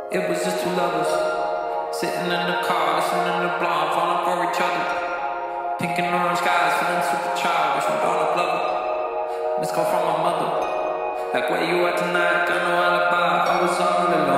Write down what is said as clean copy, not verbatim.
It was just two lovers sitting in the car, listening to blonde, falling for each other. Pink and orange skies, feeling super childish. I'm Donald Glover. Missed call from my mother. Like, where you at tonight? Got no alibi. I was all alone.